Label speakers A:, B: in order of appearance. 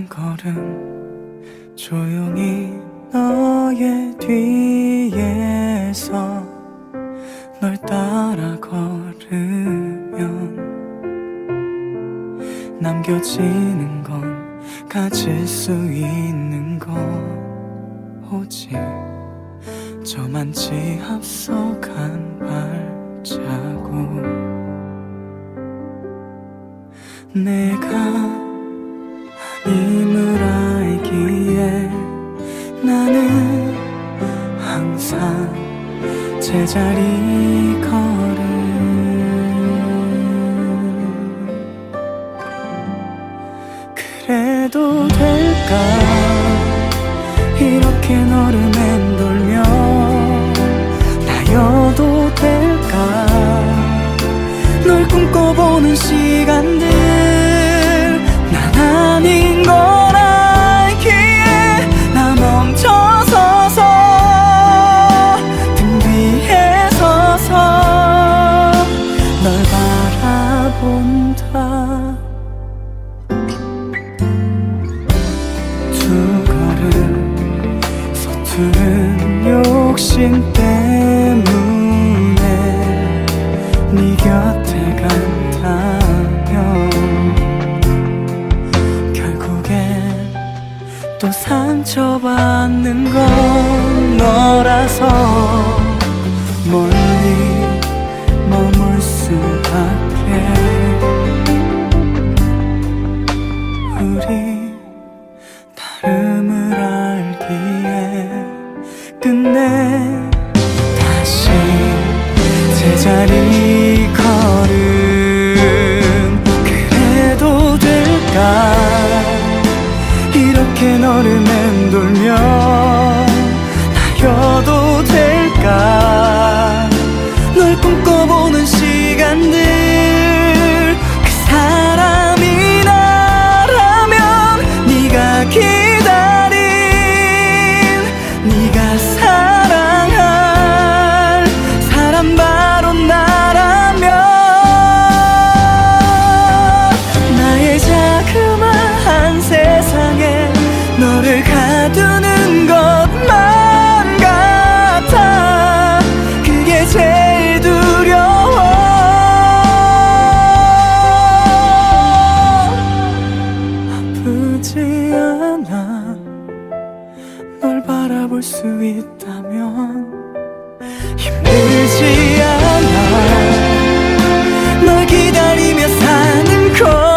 A: 한 걸음 조용히 너의 뒤에서 널 따라 걸으면 남겨지는 건 가질 수 있는 거 오직 저만치 앞서간 발자국. 내가 아님을 알기에 나는 항상 제자리 걸음. 그래도 될까 이렇게 너를 맴돌며 나여도 될까 널 꿈꿔보는 시간들. 난 아닌 걸 알기에 나 멈춰서서 등 뒤에 서서 널 바라본다. 두 걸음 서투른 욕심 때문에 네 곁에 간다면 결국엔 또 상처받는 건 너라서 멀리 머물 수밖에. 우리 다름을 알기에 끝내 다시 제자리 걸음. 그래도 될까 이렇게 너를 맴돌며 나여도 될까 널 꿈꿔보는 시간들. 그 사람이 나라면 네가 기다린 네가 사랑할 사람 바로 나라면 나의 자그마한 세상에 너를 가두는 것만 같아. 그게 제일 두려워. 아프지 않아 널 바라볼 수 있다면. 힘들지 않아 널 기다리며 사는 것.